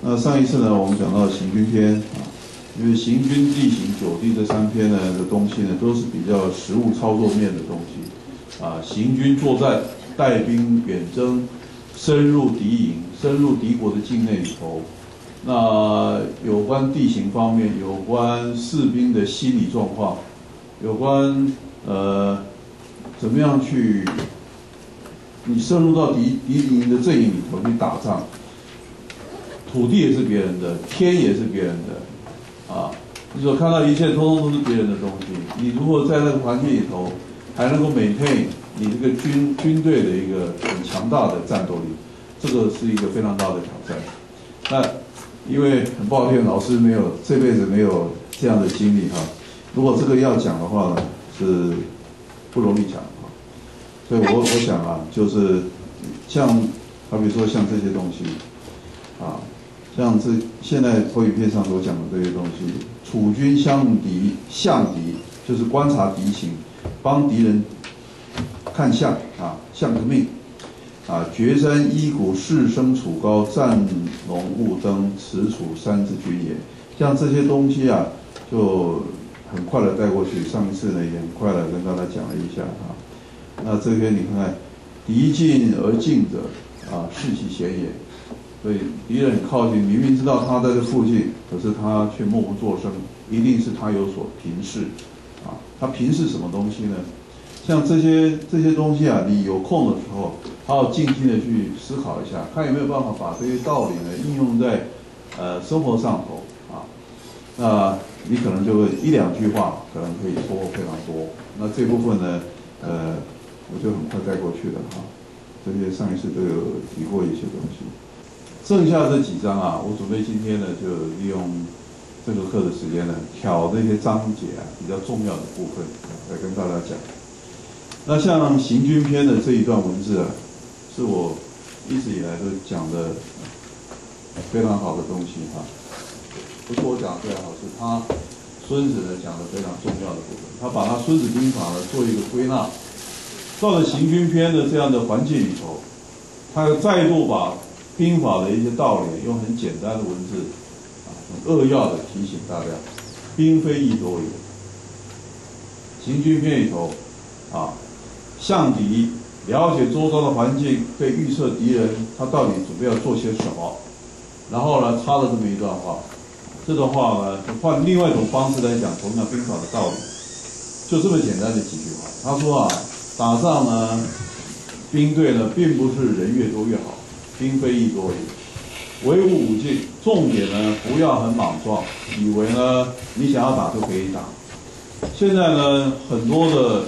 那上一次呢，我们讲到行军篇啊，因为行军、地形、九地这3篇呢的东西呢，都是比较实务操作面的东西啊。行军作战，带兵远征，深入敌营，深入敌国的境内里头。那有关地形方面，有关士兵的心理状况，有关怎么样去你深入到敌营的阵营里头去打仗。土地也是别人的，天也是别人的，啊，你所看到一切，通通都是别人的东西。你如果在那个环境里头，还能够maintain你这个军队的一个很强大的战斗力，这个是一个非常大的挑战。那因为很抱歉，老师这辈子没有这样的经历哈。如果这个要讲的话呢，是不容易讲啊。所以我想啊，就是好比说像这些东西，啊。像现在投影片上所讲的这些东西，处军向敌，就是观察敌情，帮敌人看相啊，相个命啊，决山依谷，士生处高，战龙勿登，此处山之军也。像这些东西啊，就很快的带过去。上一次呢，也很快的跟大家讲了一下啊。那这边你看看，敌近而近者啊，视其险也。所以敌人很靠近，明明知道他在这附近，可是他却默不作声，一定是他有所平视，啊，他平视什么东西呢？像这些东西啊，你有空的时候，好好静静的去思考一下，看有没有办法把这些道理呢应用在生活上头啊。那你可能就会1、2句话，可能可以收获非常多。那这部分呢，我就很快带过去了哈。这些上一次都有提过一些东西。剩下这几章啊，我准备今天呢就利用这个课的时间呢，挑这些章节啊比较重要的部分来跟大家讲。那像行军篇的这一段文字啊，是我一直以来都讲的非常好的东西哈。不是我讲的非常好，是他孙子呢讲的非常重要的部分。他把他《孙子兵法》呢做一个归纳，到了行军篇的这样的环境里头，他又再度把兵法的一些道理，用很简单的文字，啊，很扼要的提醒大家：兵非易多也。行军篇里头，啊，向敌，了解周遭的环境，可以预测敌人他到底准备要做些什么。然后呢，插了这么一段话，这段话呢，就换另外一种方式来讲同样兵法的道理，就这么简单的几句话。他说啊，打仗呢，兵队呢，并不是人越多越好。兵非易多也，唯吾武进。重点呢，不要很莽撞，以为呢你想要打就可以打。现在呢，很多的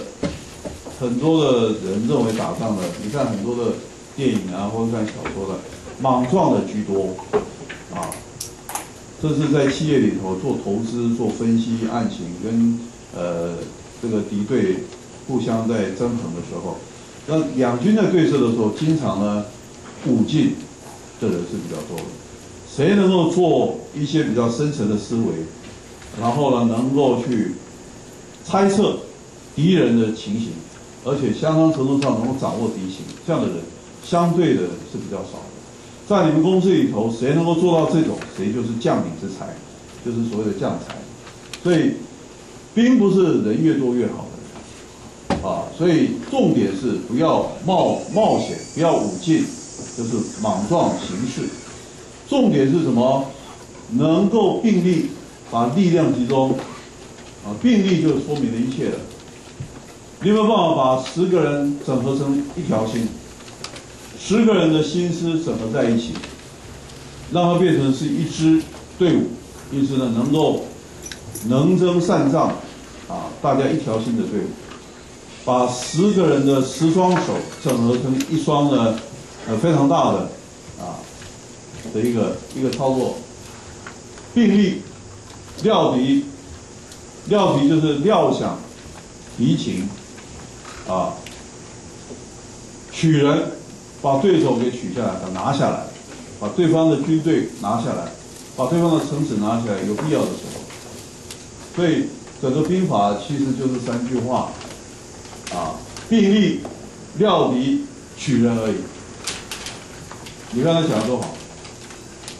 人认为打仗呢，你看很多的电影啊，或者看小说的，莽撞的居多啊。这是在企业里头做投资、做分析案情，跟这个敌对互相在争衡的时候，那两军在对射的时候，经常呢。武进的人是比较多的，谁能够做一些比较深层的思维，然后呢，能够去猜测敌人的情形，而且相当程度上能够掌握敌情，这样的人相对的是比较少的。在你们公司里头，谁能够做到这种，谁就是将领之才，就是所谓的将才。所以，兵不是人越多越好的啊，所以重点是不要冒险，不要武进。就是莽撞行事，重点是什么？能够并力，把力量集中，啊，并力就说明了一切了。你有没有办法把10个人整合成一条心，10个人的心思整合在一起，让它变成是一支队伍，因此呢，能够能征善战，啊，大家一条心的队伍，把10个人的10双手整合成一双呢。非常大的的一个操作，并力料敌就是料想敌情啊，取人，把对手给取下来，把拿下来，把对方的军队拿下来，把对方的城池拿下来，有必要的时候。所以整个兵法其实就是3句话啊，并力、料敌、取人而已。你看他讲的多好，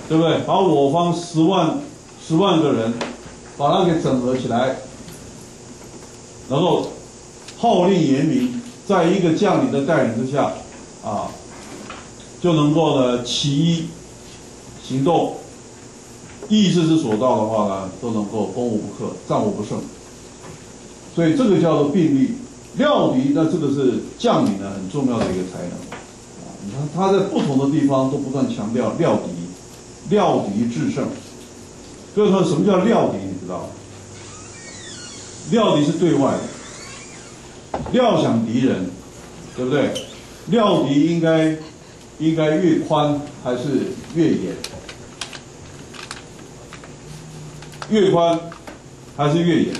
对不对？把我方10万个人，把它给整合起来，然后号令严明，在一个将领的带领之下，啊，就能够呢起义行动，意志之所到的话呢，都能够攻无不克，战无不胜。所以这个叫做并力。料敌，那这个是将领呢很重要的一个才能。啊，你看他在不同的地方都不断强调料敌制胜。各位说什么叫料敌？你知道吗？料敌是对外的，料想敌人，对不对？料敌应该越宽还是越严？越宽还是越严？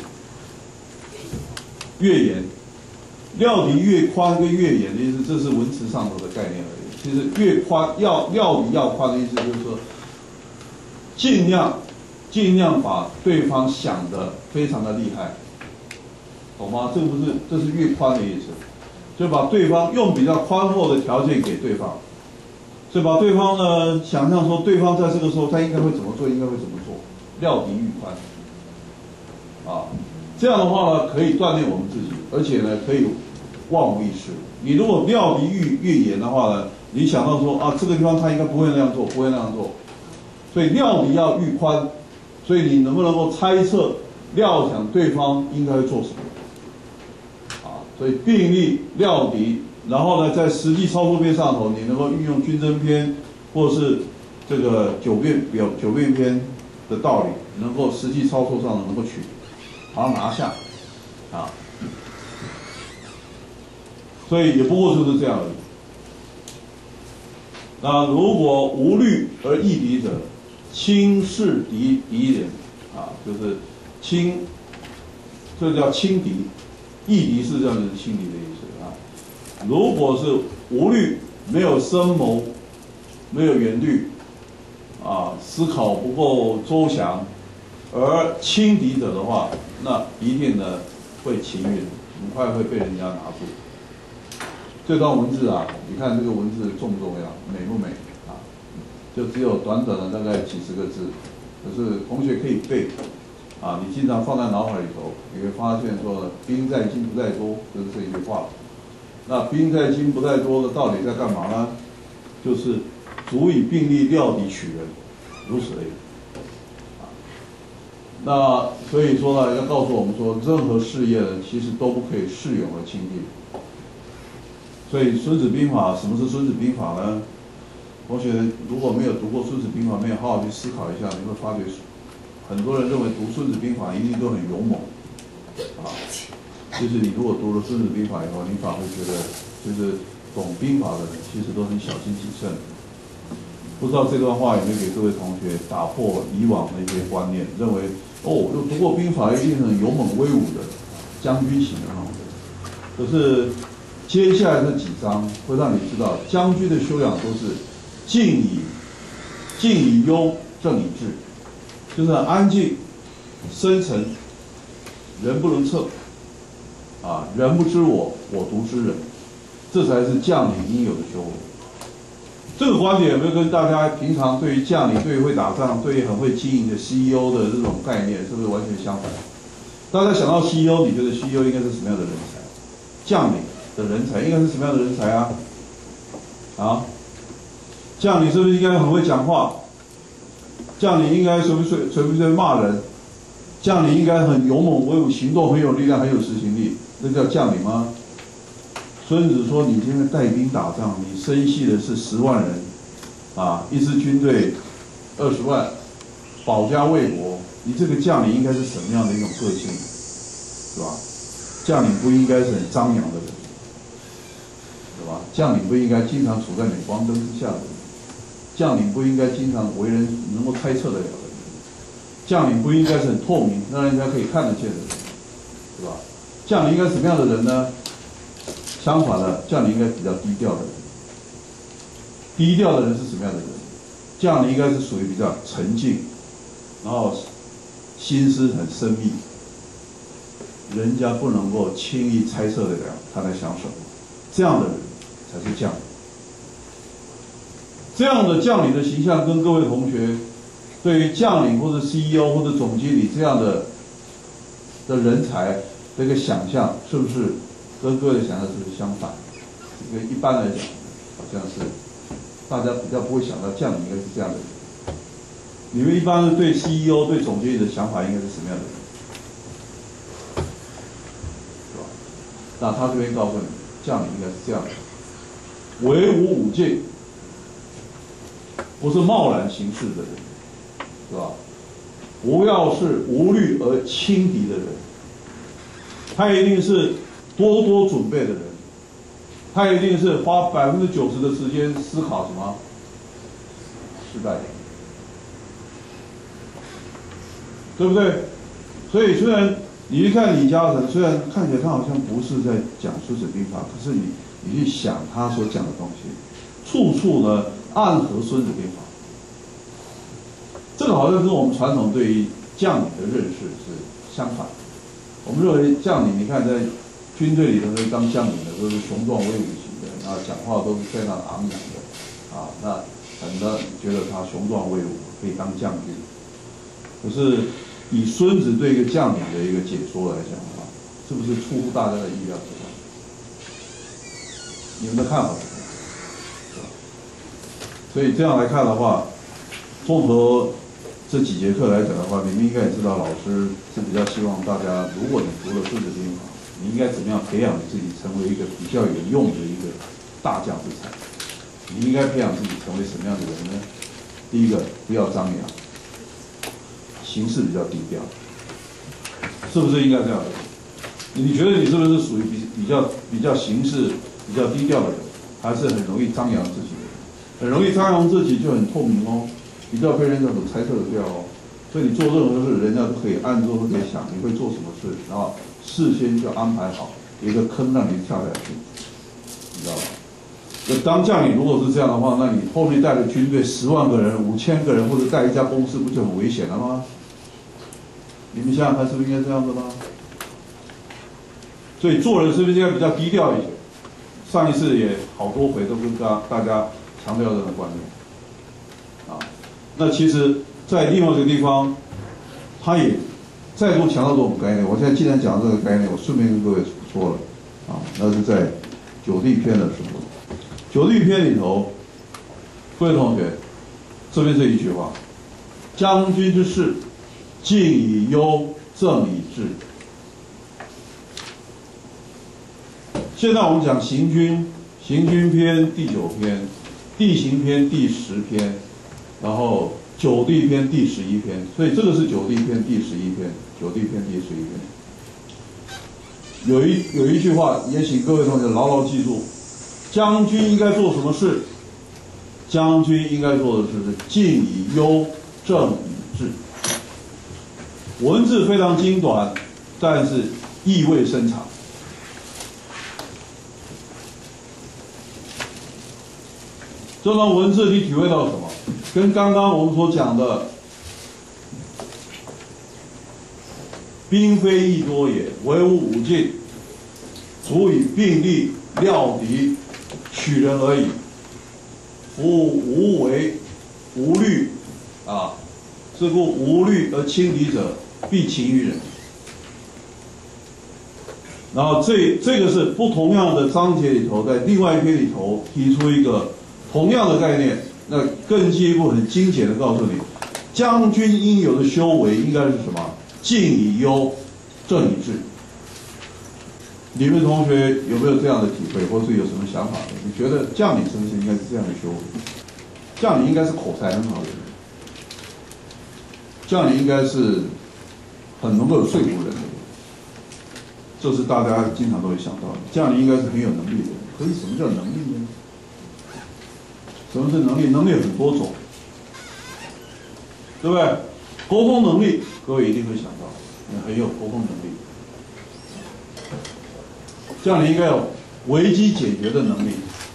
越严。料敌越宽跟越严的意思，这是文词上头的概念而已。其实越宽料敌要宽的意思就是说，尽量把对方想得非常的厉害，懂吗？这是越宽的意思，就把对方用比较宽厚的条件给对方，所以把对方呢想象说对方在这个时候他应该会怎么做，应该会怎么做，料敌愈宽，啊，这样的话呢可以锻炼我们自己，而且呢可以万无一失。你如果料敌越严的话呢，你想到说啊这个地方他应该不会那样做，不会那样做，所以料敌要愈宽，所以你能不能够猜测料想对方应该做什么？啊，所以并力料敌，然后呢在实际操作面上头，你能够运用军争篇或是这个九变篇的道理，能够实际操作上能够把它拿下，啊。所以也不过就是这样而已。那如果无虑而易敌者，轻视敌人，啊，就是轻，这叫轻敌，易敌是这样子轻敌的意思啊。如果是无虑，没有深谋，没有远虑，啊，思考不够周详，而轻敌者的话，那一定呢会情运，很快会被人家拿住。这段文字啊，你看这个文字重不重要，美不美啊？就只有短短的大概几十个字，可是同学可以背啊，你经常放在脑海里头，你会发现说“兵在精不在多”，就是这一句话。那“兵在精不在多”的到底在干嘛呢？就是足以并力料敌取人，如此而已。那所以说呢，要告诉我们说，任何事业呢，其实都不可以恃勇而轻敌。所以《孙子兵法》，什么是《孙子兵法》呢？同学如果没有读过《孙子兵法》，没有好好去思考一下，你会发觉，很多人认为读《孙子兵法》一定都很勇猛，啊，就是你如果读了《孙子兵法》以后，你反而会觉得，就是懂兵法的人其实都很小心谨慎。不知道这段话有没有给各位同学打破以往的一些观念，认为哦，有读过兵法一定很勇猛威武的将军型的那种。可是接下来这几章会让你知道，将军的修养都是静以忧，正以治，就是很安静、深沉，人不能测，啊，人不知我，我独知人，这才是将领应有的修为。这个观点有没有跟大家平常对于将领、对于会打仗、对于很会经营的 CEO 的这种概念，是不是完全相反？大家想到 CEO， 你觉得 CEO 应该是什么样的人才？将领的人才应该是什么样的人才啊？啊，将领是不是应该很会讲话？将领应该随不随骂人？将领应该很勇猛威武，行动很有力量，很有执行力，那叫将领吗？孙子说：“你现在带兵打仗，你生系的是10万人，啊，一支军队20万，保家卫国，你这个将领应该是什么样的一种个性，是吧？将领不应该是很张扬的人，对吧？将领不应该经常处在镁光灯之下的人，将领不应该经常为人能够猜测得了的人，将领不应该是很透明，让人家可以看得见的人，对吧？将领应该什么样的人呢？相反的，将领应该比较低调的人。低调的人是什么样的人？将领应该是属于比较沉静，然后心思很深密，人家不能够轻易猜测得了他在想什么，这样的人才是将领。 这样的将领的形象跟各位同学对于将领或者 CEO 或者总经理这样的人才的一个想象，是不是跟各位的想象是不是相反？这个一般来讲，好像是大家比较不会想到将领应该是这样的人。你们一般对 CEO 对总经理的想法应该是什么样的人？是吧？那他这边告诉你，将领应该是这样的：唯吾武敬，不是贸然行事的人，是吧？不要是无虑而轻敌的人，他一定是多多准备的人，他一定是花90%的时间思考什么失败的，对不对？所以虽然你一看李嘉诚，虽然看起来他好像不是在讲《孙子兵法》，可是你去想他所讲的东西，处处呢暗合《孙子兵法》。这个好像跟我们传统对于将领的认识是相反。我们认为将领，你看在军队里头当将领的都是雄壮威武型的，然后讲话都是非常昂扬的，啊，那很多人觉得他雄壮威武，可以当将军。可是以孙子对一个将领的一个解说来讲的话，是不是出乎大家的意料之外？你们的看法是什么？所以这样来看的话，综合这几节课来讲的话，你们应该也知道，老师是比较希望大家，如果你读了《孙子兵法》，你应该怎么样培养你自己，成为一个比较有用的一个大将之才？你应该培养自己成为什么样的人呢？第一个，不要张扬，行事比较低调，是不是应该这样的？你觉得你是不是属于比较行事比较低调的人，还是很容易张扬自己的人？很容易张扬自己就很透明哦。比较被人家所猜测的掉哦，所以你做任何事，人家都可以按照都可以想你会做什么事，然后事先就安排好一个坑让你跳下去，你知道吧？那当将领如果是这样的话，那你后面带着军队10万个人、5000个人，或者带一家公司，不就很危险了吗？你们想想看，是不是应该这样子吗？所以做人是不是应该比较低调一些？上一次也好多回都跟大家强调这个观念。那其实，在另外一个地方，他也再度强调这种概念。我现在既然讲到这个概念，我顺便跟各位说了，啊，那是在九地篇的时候。九地篇里头，各位同学，这边这一句话：将军之事，敬以忧，正以治。现在我们讲行军篇第9篇，地形篇第10篇。然后九地篇第11篇，所以这个是九地篇第11篇，九地篇第11篇。有一句话，也请各位同学牢牢记住：将军应该做什么事？将军应该做的事是敬以忧，正以治。文字非常精短，但是意味深长。这段文字你体会到什么？跟刚刚我们所讲的“兵非易多也，唯吾武敬，足以并力，料敌，取人而已。夫无为，无虑，啊，是故无虑而轻敌者，必轻于人。”然后这个是不同样的章节里头，在另外一篇里头提出一个同样的概念。那更进一步很精简的告诉你，将军应有的修为应该是什么？敬以忧，正以治。你们同学有没有这样的体会，或是有什么想法呢？你觉得将领是不是应该是这样的修为？将领应该是口才很好的人，将领应该是很能够说服人的人，这是大家经常都会想到的。将领应该是很有能力的人。可是什么叫能力呢？什么是能力？能力很多种，对不对？沟通能力，各位一定会想到，你很有沟通能力。将领应该有危机解决的能力，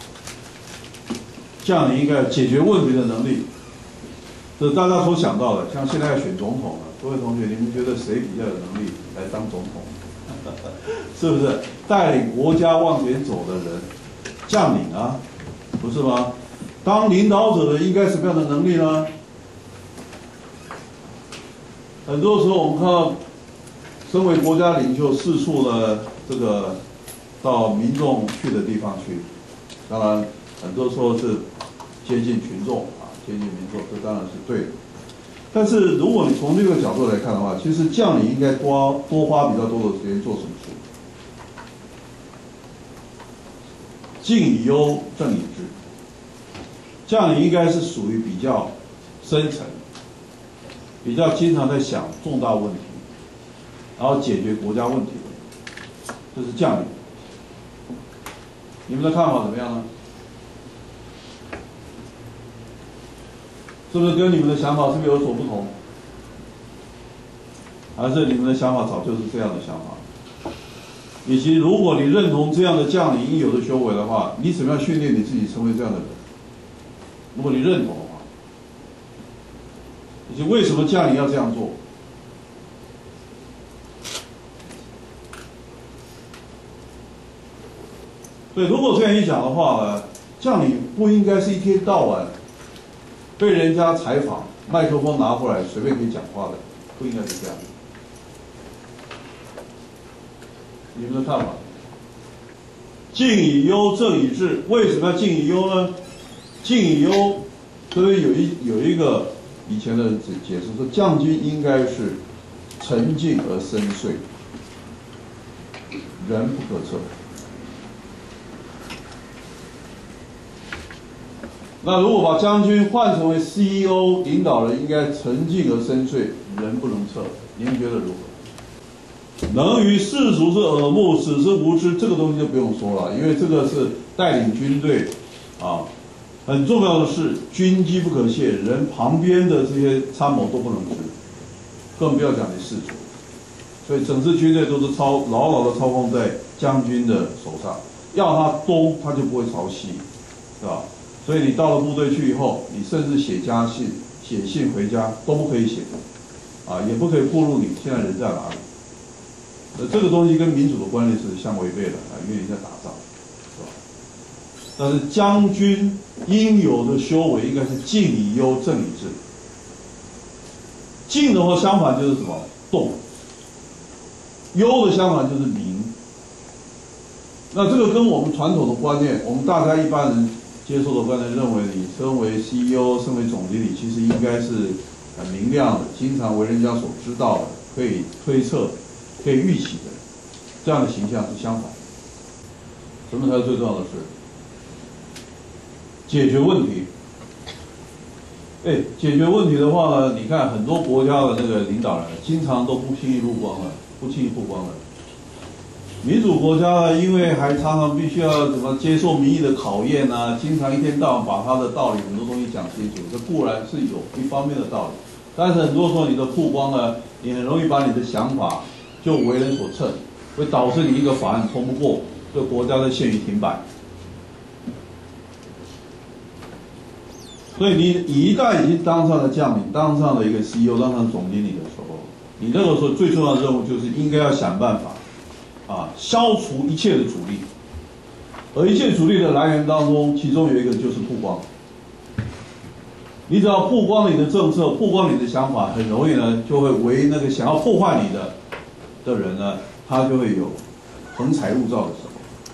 将领应该有解决问题的能力。这是大家所想到的。像现在要选总统了，各位同学，你们觉得谁比较有能力来当总统？是不是带领国家往前走的人？将领啊，不是吗？ 当领导者的应该什么样的能力呢？很多时候我们看到，身为国家领袖四处呢，这个到民众去的地方去，当然很多时候是接近群众啊，接近民众，这当然是对的。但是如果你从这个角度来看的话，其实将领应该多花比较多的时间做什么事？敬以忧，正以治。将领应该是属于比较深层，比较经常在想重大问题，然后解决国家问题的，这是将领。你们的看法怎么样呢？是不是跟你们的想法是不是有所不同？还是你们的想法早就是这样的想法？以及如果你认同这样的将领应有的修为的话，你怎么样训练你自己成为这样的人？如果你认同的话，以及为什么将领要这样做？对，如果这样一讲的话呢，将领不应该是一天到晚被人家采访，麦克风拿过来随便可以讲话的，不应该是这样。你们的看法？敬以忧，正以治。为什么要敬以忧呢？敬以忧，所以有一个以前的人解释说，将军应该是沉静而深邃，人不可测。那如果把将军换成为 CEO 领导人，应该沉静而深邃，人不能测。您觉得如何？能于世俗之耳目，使之无知，这个东西就不用说了，因为这个是带领军队啊，很重要的是军机不可泄，人旁边的这些参谋都不能知，更不要讲你世俗。所以整支军队都是牢牢的操控在将军的手上，要他东他就不会朝西，是吧？所以你到了部队去以后，你甚至写家信、写信回家都不可以写的，啊，也不可以暴露你现在人在哪里。这个东西跟民主的观念是相违背的啊，因为你在打仗，是吧？但是将军应有的修为应该是敬以忧，正以治。敬的话，相反就是什么？动。忧的相反就是明。那这个跟我们传统的观念，我们大家一般人接受的观念认为，你身为 CEO、身为总经理，其实应该是很明亮的，经常为人家所知道的，可以推测、可以预期的，这样的形象是相反的。什么才是最重要的事？解决问题。解决问题的话呢，你看很多国家的那个领导人，经常都不轻易曝光了，不轻易曝光了。民主国家呢，因为还常常必须要怎么接受民意的考验啊，经常一天到晚把他的道理很多东西讲清楚，这固然是有一方面的道理，但是很多时候你的曝光呢，你很容易把你的想法就为人所乘，会导致你一个法案通不过，这个国家就陷于停摆。所以你一旦已经当上了将领，当上了一个 CEO， 当上总经理的时候，你那个时候最重要的任务就是应该要想办法。消除一切的阻力，而一切阻力的来源当中，其中有一个就是曝光。你只要曝光你的政策，曝光你的想法，很容易呢，就会为那个想要破坏你的人呢，他就会有横财入灶的时候。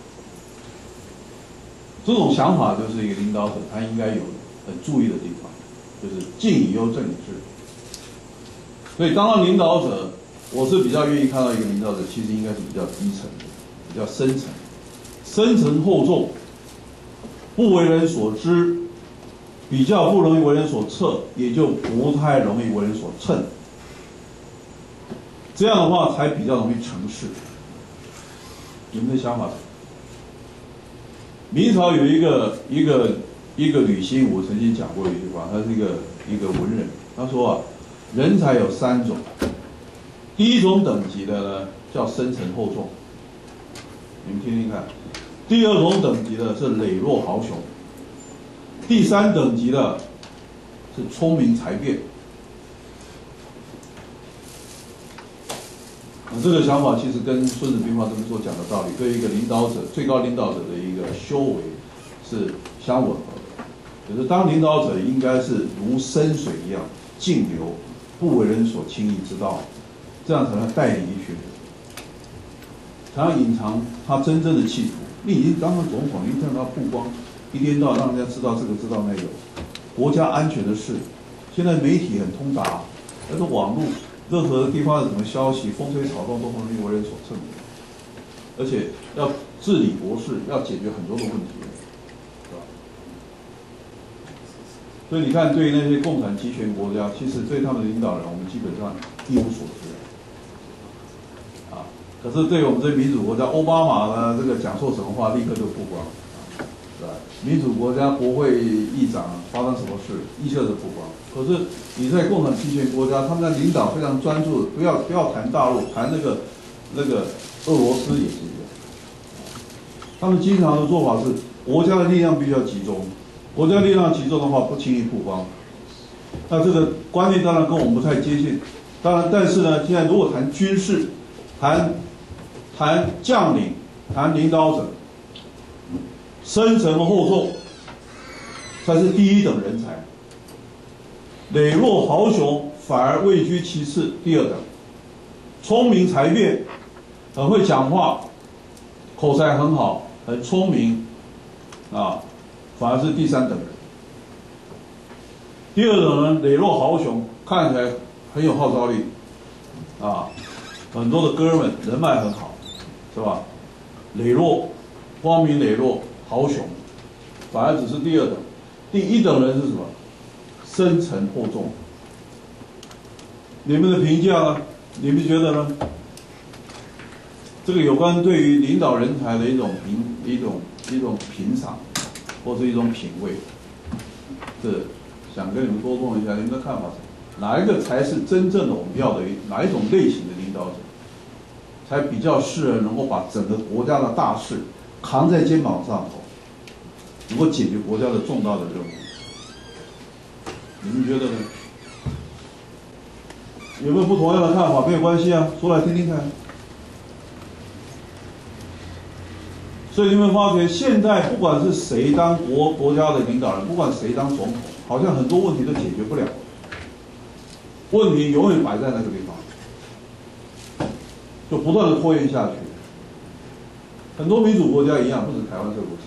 这种想法就是一个领导者他应该有很注意的地方，就是敬以忧，正以治。所以当了领导者，我是比较愿意看到一个领导者，其实应该是比较低层的，比较深层，深沉厚重，不为人所知，比较不容易为人所测，也就不太容易为人所称。这样的话才比较容易成事。你们的想法？明朝有一个吕欣，我曾经讲过一句话，他是一个文人，他说啊，人才有3种。第一种等级的呢，叫深沉厚重，你们听听看。第二种等级的是磊落豪雄，第3等级的是聪明才辩。这个想法其实跟《孙子兵法》这么所讲的道理，对一个领导者、最高领导者的一个修为是相吻合的。 就是当领导者应该是如深水一样静流，不为人所轻易知道，这样才能带领一群人，才能隐藏他真正的企图。你已经当上总统，你看他曝光，一天到晚让人家知道这个知道那个，国家安全的事，现在媒体很通达，但是网络任何地方的什么消息，风吹草动都很容易为人所乘，而且要治理国事，要解决很多的问题。所以你看，对于那些共产集权国家，其实对他们的领导人，我们基本上一无所知。啊，可是对于我们这民主国家，奥巴马呢，这个讲错什么话，立刻就曝光，是吧？民主国家国会议长发生什么事，立刻就曝光。可是你在共产集权国家，他们的领导非常专注，不要谈大陆，谈那个俄罗斯也是一样。他们经常的做法是，国家的力量必须要集中。国家力量集中的话，不轻易曝光。那这个观念当然跟我们不太接近。当然，但是呢，现在如果谈军事、谈将领、谈领导者，深沉和厚重才是第一等人才。磊落豪雄反而位居其次，第二等。聪明才辩，很会讲话，口才很好，很聪明，啊。反而是第三等人。第二等人磊落豪雄，看起来很有号召力，啊，很多的哥们人脉很好，是吧？磊落、光明磊落、豪雄，反而只是第二等。第一等人是什么？深沉厚重。你们的评价呢？你们觉得呢？这个有关对于领导人才的一种评赏。或是一种品味，是想跟你们沟通一下，你们的看法是哪一个才是真正的我们要的哪一种类型的领导者，才比较适合能够把整个国家的大事扛在肩膀上头，能够解决国家的重大的任务？你们觉得呢？有没有不同样的看法？没有关系啊，说来听听看。所以你们发觉，现在不管是谁当国家的领导人，不管谁当总统，好像很多问题都解决不了，问题永远摆在那个地方，就不断的拖延下去。很多民主国家一样，不止台湾这个国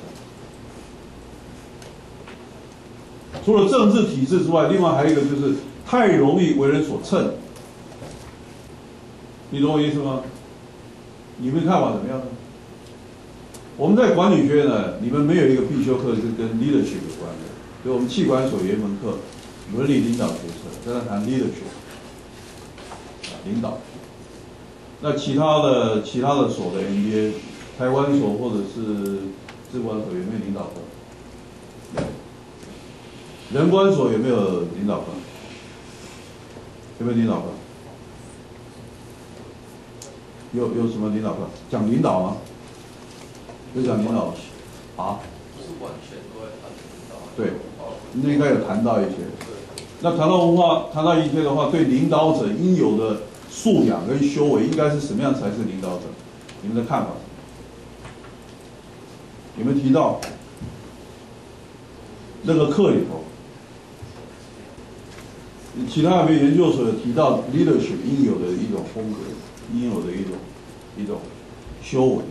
家。除了政治体制之外，另外还有一个就是太容易为人所乘。你懂我意思吗？你们看法怎么样呢？我们在管理学院呢，你们没有一个必修课是跟 leadership 有关的，所以我们企管所有一门课，伦理领导决策，在那谈 leadership， 领导。那其他的所的 MBA， 台湾所或者是资管所有没有领导课？人管所有没有领导课？有没有领导课？有什么领导课？讲领导吗？有讲领导啊？ 不是完全都在谈领导。 对，那应该有谈到一些。那谈到文化，谈到一些的话，对领导者应有的素养跟修为，应该是什么样才是领导者？你们的看法？有没有提到那个课里头？其他有没有研究所有提到 leadership 应有的一种风格，应有的一种修为？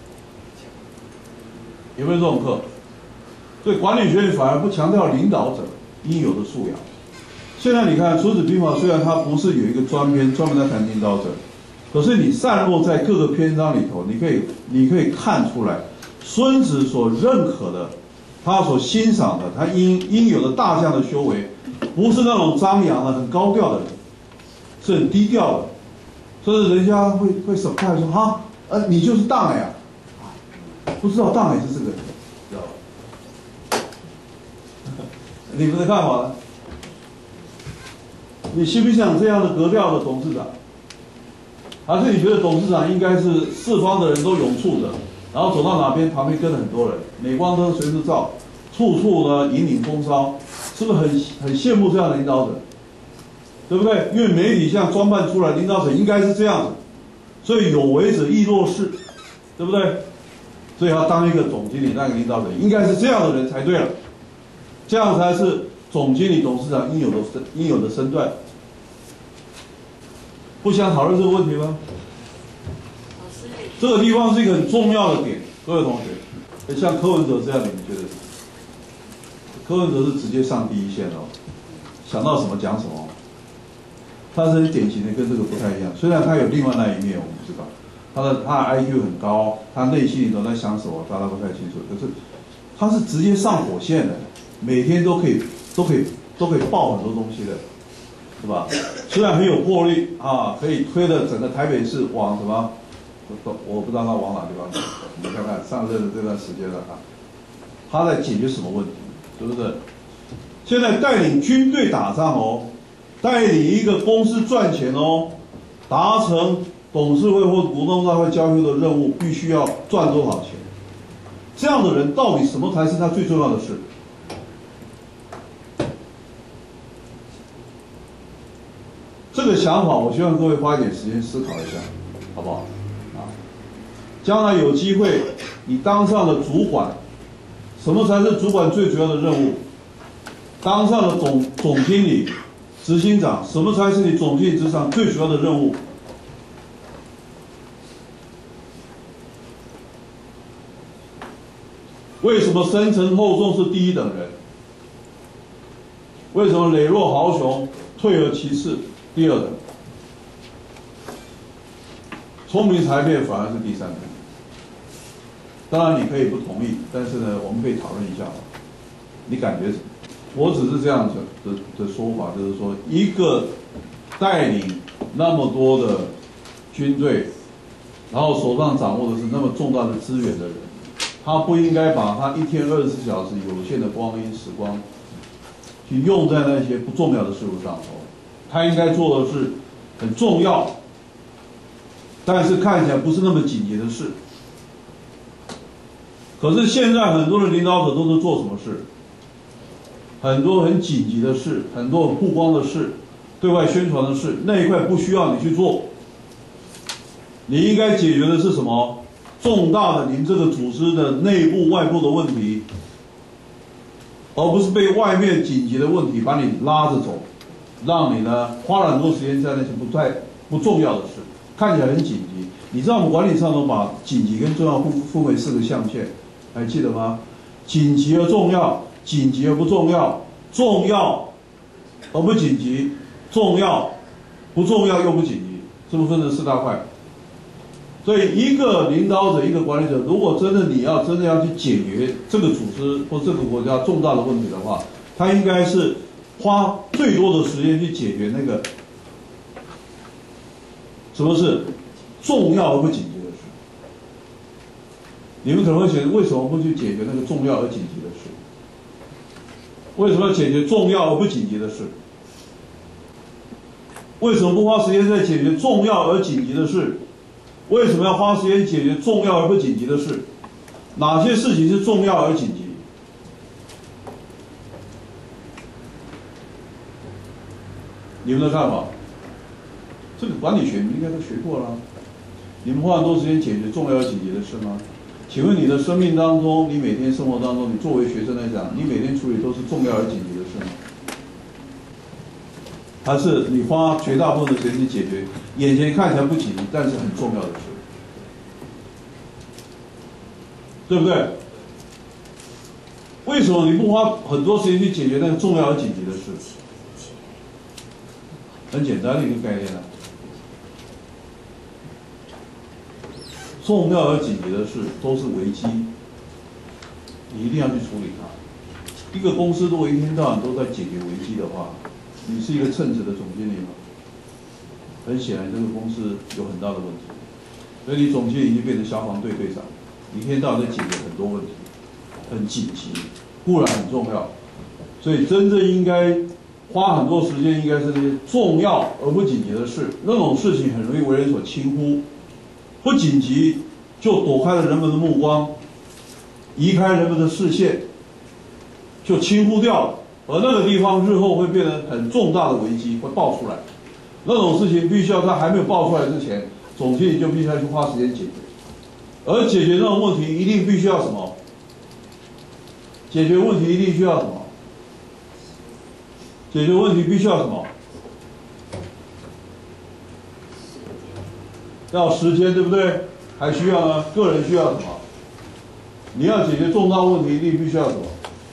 有没有这种课？所以管理学院反而不强调领导者应有的素养。现在你看《孙子兵法》，虽然它不是有一个专篇专门在谈领导者，可是你散落在各个篇章里头，你可以看出来，孙子所认可的，他所欣赏的，他应有的大将的修为，不是那种张扬的、很高调的人，是很低调的，甚至人家会 surprise 说哈，你就是大呀。不知道大海是这个人，知道吧？你们的看法呢？你信不信这样的格调的董事长？还是你觉得董事长应该是四方的人都拥簇着，然后走到哪边旁边跟了很多人，镁光灯随时照，处处呢引领风骚，是不是很羡慕这样的领导者？对不对？因为媒体像装扮出来，领导者应该是这样子，所以有为者亦若是，对不对？所以要当一个总经理，那个领导者应该是这样的人才对了。 这样才是总经理、董事长应有的身段。不想讨论这个问题吗？这个地方是一个很重要的点，各位同学。像柯文哲这样的，你觉得？柯文哲是直接上第一线哦，想到什么讲什么。他是很典型的，跟这个不太一样。虽然他有另外那一面，我们知道，他的 IQ 很高，他内心里头在想什么，大家不太清楚。可是他是直接上火线的，每天都可以爆很多东西的，是吧？虽然很有魄力啊，可以推的整个台北市往什么，我不知道他往哪地方走。你看看上任的这段时间了啊，他在解决什么问题？是不是？现在带领军队打仗哦。带领一个公司赚钱哦，达成董事会或股东大会交修的任务，必须要赚多少钱？这样的人到底什么才是他最重要的事？这个想法，我希望各位花一点时间思考一下，好不好？啊，将来有机会你当上了主管，什么才是主管最主要的任务？当上了总经理。执行长，什么才是你总经理之上最主要的任务？为什么深沉厚重是第一等人？为什么磊落豪雄、退而其次第二等？聪明才辩反而是第三等。当然你可以不同意，但是呢，我们可以讨论一下，你感觉什么？我只是这样子的说法，就是说，一个带领那么多的军队，然后手上掌握的是那么重大的资源的人，他不应该把他一天24小时有限的光阴时光，去用在那些不重要的事物上头。他应该做的是很重要，但是看起来不是那么紧急的事。可是现在很多的领导者都是做什么事？很多很紧急的事，很多很曝光的事，对外宣传的事，那一块不需要你去做。你应该解决的是什么？重大的您这个组织的内部、外部的问题，而不是被外面紧急的问题把你拉着走，让你呢花了很多时间在那些不重要的事，看起来很紧急。你知道我们管理上都把紧急跟重要分为4个象限，还记得吗？紧急而重要。紧急而不重要，重要而不紧急，重要不重要又不紧急，是不是分成4大块？所以一个领导者、一个管理者，如果真的要去解决这个组织或这个国家重大的问题的话，他应该是花最多的时间去解决那个什么是重要而不紧急的事。你们可能会觉得，为什么不去解决那个重要而紧急的事？为什么要解决重要而不紧急的事？为什么不花时间在解决重要而紧急的事？为什么要花时间解决重要而不紧急的事？哪些事情是重要而紧急？你们的看法？这个管理学你们应该都学过了。你们花很多时间解决重要而紧急的事吗？请问你的生命当中，你每天生活当中，你作为学生来讲，你每天处理都是重要而紧急的事吗？还是你花绝大部分的时间去解决眼前看起来不紧急但是很重要的事？对不对？为什么你不花很多时间去解决那个重要而紧急的事？很简单的一个概念啊。重要而紧急的事都是危机，你一定要去处理它。一个公司如果一天到晚都在解决危机的话，你是一个称职的总经理吗？很显然，这个公司有很大的问题。所以你总经理已经变成消防队队长，你一天到晚在解决很多问题，很紧急，固然很重要。所以真正应该花很多时间，应该是那些重要而不紧急的事。那种事情很容易为人所轻忽。不紧急就躲开了人们的目光，移开人们的视线，就轻忽掉了。而那个地方日后会变成很重大的危机，会爆出来。那种事情必须要在还没有爆出来之前，总经理就必须要去花时间解决。而解决那种问题，一定必须要什么？解决问题一定需要什么？ 解决问题必须要什么？要时间，对不对？还需要呢？个人需要什么？你要解决重大问题，你必须要什么？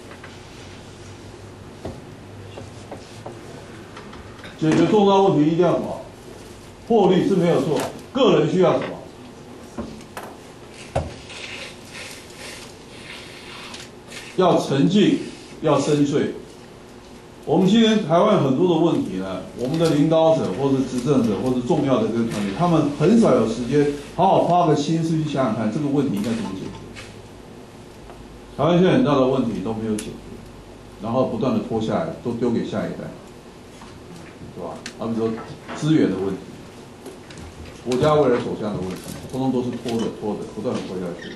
解决重大问题一定要什么？获利是没有错，个人需要什么？要沉静，要深邃。我们今天台湾很多的问题呢，我们的领导者或者执政者或者重要的这个团体，他们很少有时间好好花个心思去想想看这个问题应该怎么解决。台湾现在很大的问题都没有解决，然后不断的拖下来，都丢给下一代，对吧？比如说资源的问题，国家未来走向的问题，通通都是拖着，不断的拖下去。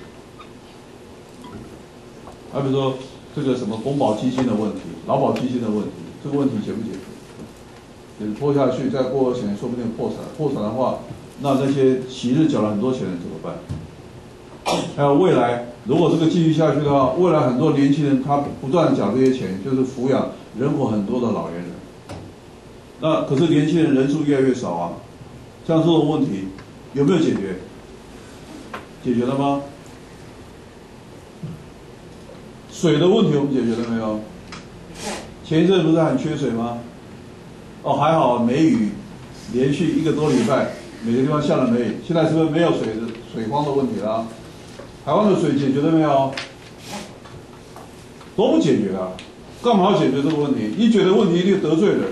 比如说这个什么公保基金的问题、劳保基金的问题，这个问题解不解决？也拖下去，再过20年说不定破产。破产的话，那些昔日缴了很多钱的人怎么办？还有未来，如果这个继续下去的话，未来很多年轻人他不断缴这些钱，就是抚养人口很多的老年人。那可是年轻人人数越来越少啊，像这种问题有没有解决？解决了吗？水的问题我们解决了没有？前一阵不是很缺水吗？哦，还好梅雨连续1个多礼拜，每个地方下了梅雨，现在是不是没有水荒的问题了？台湾的水解决了没有？都不解决啊！干嘛要解决这个问题？你解决问题一定得罪人。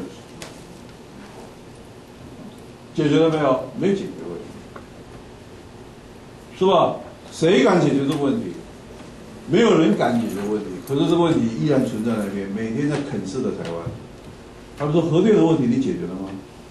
解决了没有？没解决问题，是吧？谁敢解决这个问题？没有人敢解决问题，可是这个问题依然存在那边，每天在啃噬的台湾。他们说核电的问题你解决了吗？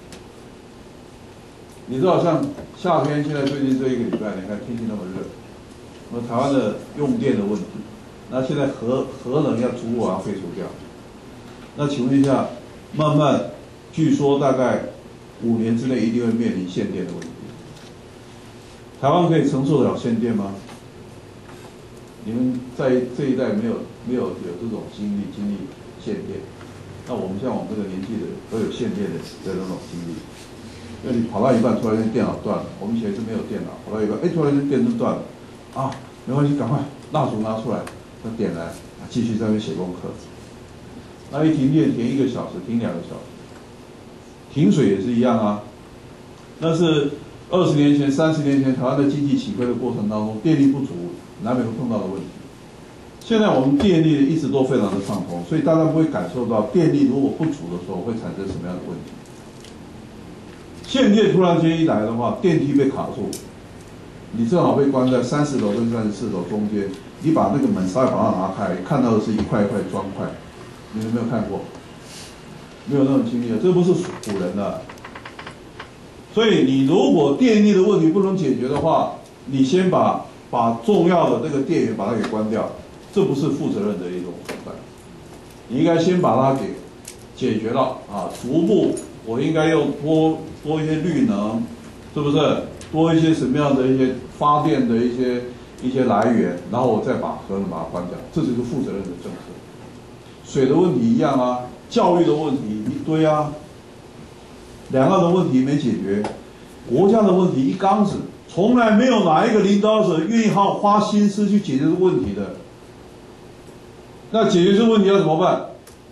你知道像夏天，现在最近这1个礼拜，你看天气那么热，那么台湾的用电的问题，那现在核能要逐步废除掉。那请问一下，慢慢据说大概5年之内一定会面临限电的问题。台湾可以承受得了限电吗？你们在这一代没有这种经历限电，那我们像我们这个年纪的都有限电的这种经历。因为你跑到一半，突然间电脑断了，我们以前是没有电脑，跑到一半，突然间电就断了，没关系，赶快蜡烛拿出来，那点燃，继续在那边写功课。那一停电停1个小时，停2个小时，停水也是一样啊。那是20年前、30年前台湾的经济起飞的过程当中，电力不足难免会碰到的问题。现在我们电力一直都非常的畅通，所以大家不会感受到电力如果不足的时候会产生什么样的问题。限电突然间一来的话，电梯被卡住，你正好被关在30楼跟34楼中间，你把那个门稍微把它拿开，看到的是一块一块砖块，你有没有看过？没有那种经历，这不是唬人的。所以你如果电力的问题不能解决的话，你先把重要的这个电源把它给关掉，这不是负责任的一种手段。你应该先把它给解决了逐步我应该用多一些绿能，是不是？多一些什么样的一些发电的一些来源，然后我再把核能把它关掉，这就是负责任的政策。水的问题一样啊，教育的问题一堆啊，两岸的问题没解决，国家的问题一缸子，从来没有哪一个领导者愿意好好花心思去解决这个问题的。那解决这个问题要怎么办？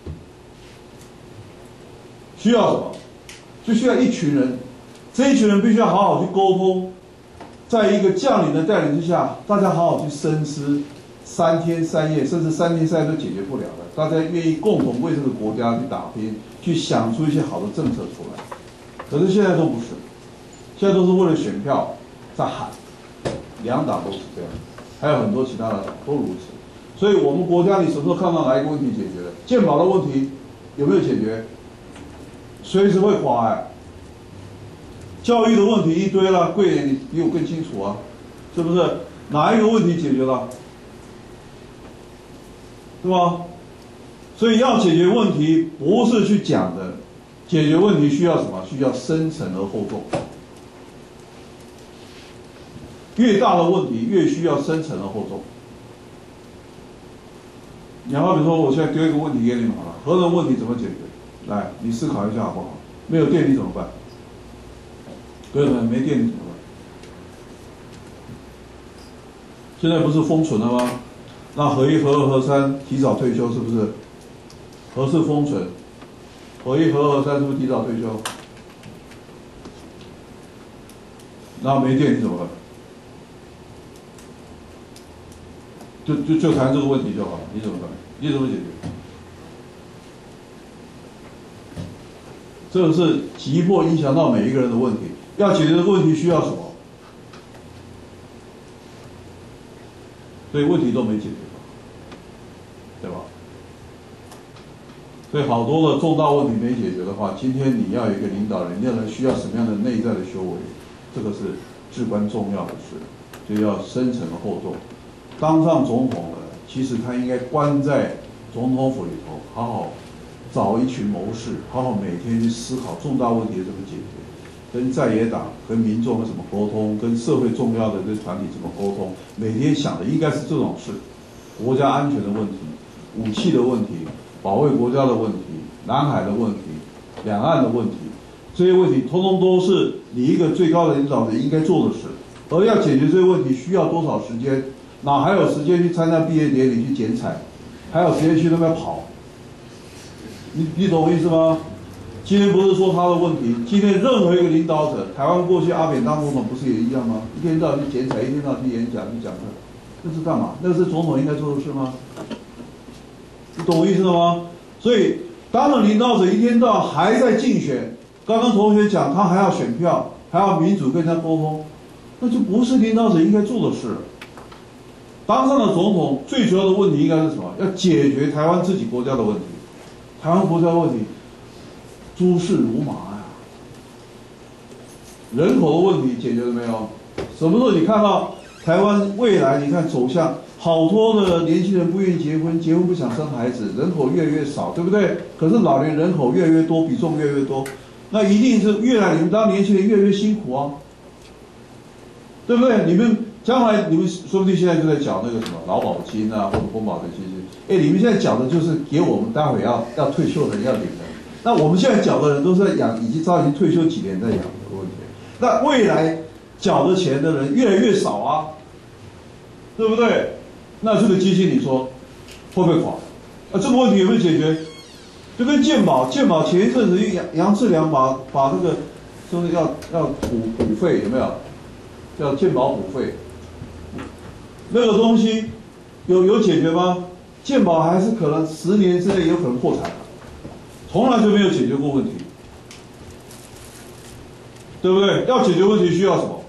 需要什么？就需要一群人，这一群人必须要好好去沟通，在一个将领的带领之下，大家好好去深思，3天3夜，甚至3天3夜都解决不了的，大家愿意共同为这个国家去打拼，去想出一些好的政策出来。可是现在都不是，现在都是为了选票在喊，两党都是这样，还有很多其他的党都如此。所以我们国家，你什么时候看到哪一个问题解决了？健保的问题有没有解决？随时会垮教育的问题一堆了，贵人你比我更清楚啊，是不是？哪一个问题解决了？对吧？所以要解决问题，不是去讲的，解决问题需要什么？需要深沉而厚重。越大的问题，越需要深沉而厚重。你好比说，我现在丢一个问题给你们好了，核能问题怎么解决？ 来，你思考一下好不好？没有电你怎么办？各位们，没电你怎么办？现在不是封存了吗？那核一、核二、核三提早退休是不是？核四封存，核一、核二、核三是不是提早退休？那没电你怎么办？就谈这个问题就好了，你怎么办？你怎么解决？这个是急迫影响到每一个人的问题。要解决这个问题需要什么？所以问题都没解决，对吧？所以好多的重大问题没解决的话，今天你要有一个领导人，领导人需要什么样的内在的修为？这个是至关重要的事，就要深沉厚重。当上总统了，其实他应该关在总统府里头，好好找一群谋士，好好每天去思考重大问题怎么解决，跟在野党、跟民众怎么沟通，跟社会重要的这团体怎么沟通，每天想的应该是这种事：国家安全的问题、武器的问题、保卫国家的问题、南海的问题、两岸的问题，这些问题通通都是你一个最高的领导人应该做的事。而要解决这些问题需要多少时间？哪还有时间去参加毕业典礼去剪彩，还有时间去那边跑？你懂我意思吗？今天不是说他的问题，今天任何一个领导者，台湾过去阿扁当总统不是也一样吗？一天到晚去剪彩，一天到晚去演讲去讲课，那是干嘛？那是总统应该做的事吗？你懂我意思了吗？所以当了领导者，一天到晚还在竞选。刚刚同学讲，他还要选票，还要民主跟人家沟通，那就不是领导者应该做的事。当上了总统，最主要的问题应该是什么？要解决台湾自己国家的问题。台湾国家问题，诸事如麻呀。人口的问题解决了没有？什么时候你看到台湾未来？你看走向好多的年轻人不愿意结婚，结婚不想生孩子，人口越来越少，对不对？可是老年人口越来越多，比重越来越多，那一定是你们当年轻人越来越辛苦啊，对不对？你们将来你们说不定现在就在缴那个什么劳保金啊，或者公保的基金。你们现在缴的就是给我们待会要退休的人要领的。那我们现在缴的人都是在养，已经退休几年在养的问题。那未来缴的钱的人越来越少啊，对不对？那这个基金你说会不会垮？这个问题有没有解决？就跟健保前一阵子杨志良把这个说是要补费有没有？叫健保补费，那个东西有解决吗？健保还是可能10年之内有可能破产，从来就没有解决过问题，对不对？要解决问题需要什么？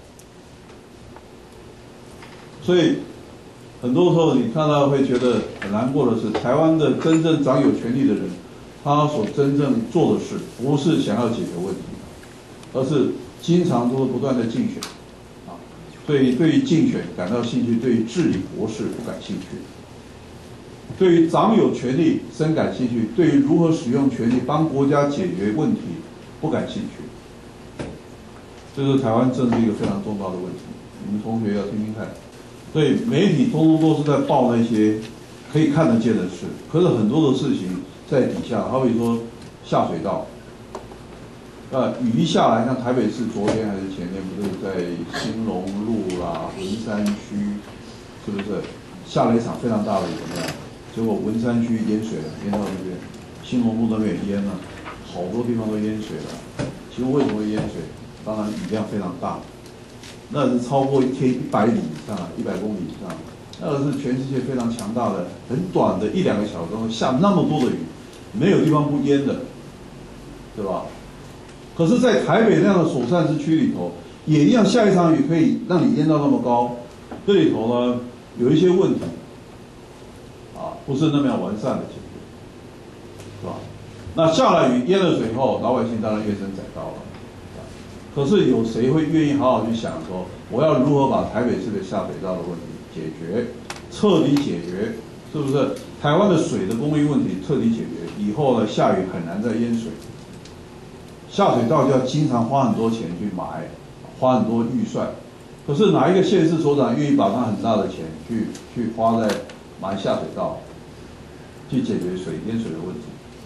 所以很多时候你看到会觉得很难过的是，台湾的真正掌有权力的人，他所真正做的事，不是想要解决问题，而是经常都不断的竞选，所以对于竞选感到兴趣，对于治理国事不感兴趣。对于掌有权力深感兴趣，对于如何使用权力帮国家解决问题不感兴趣，这是台湾政治一个非常重大的问题。你们同学要听听看。所以媒体通通都是在报那些可以看得见的事，可是很多的事情在底下，好比说下水道，雨一下来，像台北市昨天还是前天，不是在兴隆路啦、文山区，是不是下了一场非常大的雨？怎么样？结果文山区淹水了，淹到那边，兴隆路那边也淹了，好多地方都淹水了。其实为什么会淹水？当然雨量非常大，那是超过一天100里以上，100公里以上，那个是全世界非常强大的，很短的1-2个小时下那么多的雨，没有地方不淹的，对吧？可是，在台北那样的首善之区里头，也一样下一场雨可以让你淹到那么高，这里头呢有一些问题。不是那么样完善的解决，是吧？那下了雨淹了水后，老百姓当然怨声载道了。可是有谁会愿意好好去想说，我要如何把台北市的下水道的问题解决，彻底解决，是不是？台湾的水的供应问题彻底解决以后呢，下雨很难再淹水。下水道就要经常花很多钱去买，花很多预算。可是哪一个县市首长愿意把他很大的钱去花在买下水道？去解决淹水的问题，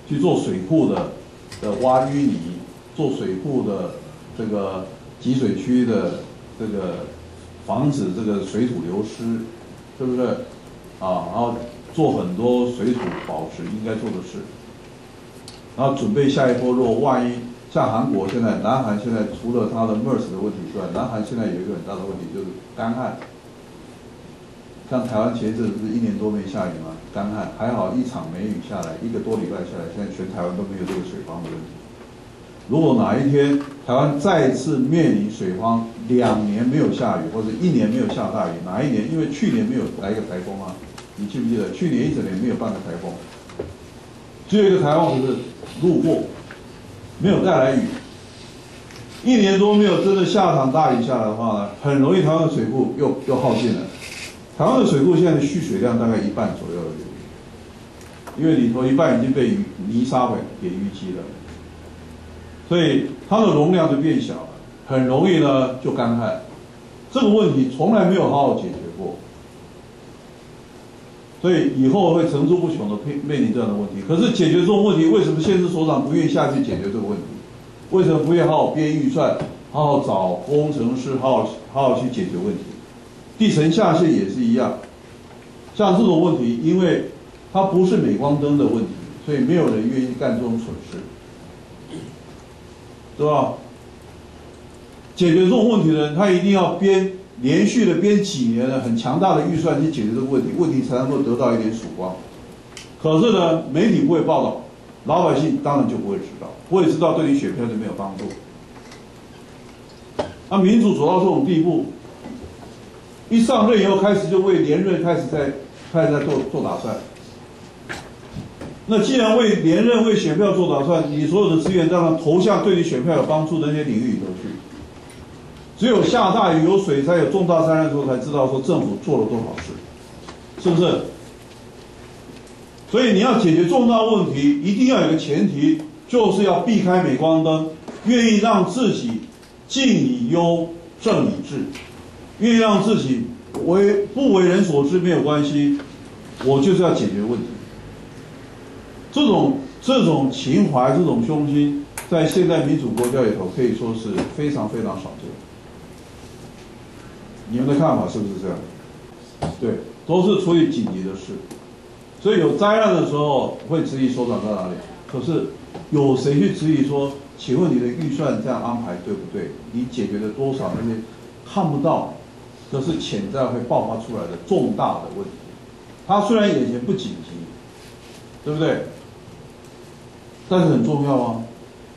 去做水库的挖淤泥，做水库的这个集水区的这个防止这个水土流失，对不对？啊，然后做很多水土保持应该做的事，然后准备下一波，如果万一像韩国现在，南韩现在除了它的 MERS 的问题之外，南韩现在有一个很大的问题就是干旱。像台湾前一阵子不是1年多没下雨吗？干旱，还好一场梅雨下来，1个多礼拜下来，现在全台湾都没有这个水荒的问题。如果哪一天台湾再次面临水荒，2年没有下雨，或者1年没有下大雨，哪一年？因为去年没有来一个台风啊，你记不记得？去年一整年没有半个台风，只有一个台风就是路过，没有带来雨。1年多没有真的下场大雨下来的话呢，很容易台湾的水库又耗尽了。台湾的水库现在的蓄水量大概1半左右而已，因为里头1半已经被泥沙给淤积了，所以它的容量就变小了，很容易呢就干旱。这个问题从来没有好好解决过，所以以后会层出不穷的面临这样的问题。可是解决这种问题，为什么县市首长不愿意下去解决这个问题？为什么不愿意好好编预算，好好找工程师，好好去解决问题？地层下陷也是一样，像这种问题，因为它不是镁光灯的问题，所以没有人愿意干这种蠢事，对吧？解决这种问题的人，他一定要连续的编几年的很强大的预算去解决这个问题，问题才能够得到一点曙光。可是呢，媒体不会报道，老百姓当然就不会知道，不会知道对你选票就没有帮助。那民主走到这种地步。一上任以后开始就为连任开始在做打算。那既然为连任为选票做打算，你所有的资源当然投向对你选票有帮助的那些领域里头去。只有下大雨有水灾有重大灾难的时候，才知道说政府做了多少事，是不是？所以你要解决重大问题，一定要有个前提，就是要避开镁光灯，愿意让自己敬以优正以治。愿意让自己不为人所知没有关系，我就是要解决问题。这种情怀、这种胸襟，在现代民主国家里头可以说是非常非常少见。你们的看法是不是这样？对，都是处理紧急的事，所以有灾难的时候会质疑首长在哪里。可是有谁去质疑说，请问你的预算这样安排对不对？你解决了多少那些看不到？这是潜在会爆发出来的重大的问题，它虽然眼前不紧急，对不对？但是很重要啊。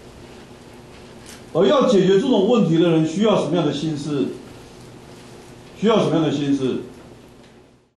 而要解决这种问题的人，需要什么样的心思？需要什么样的心思？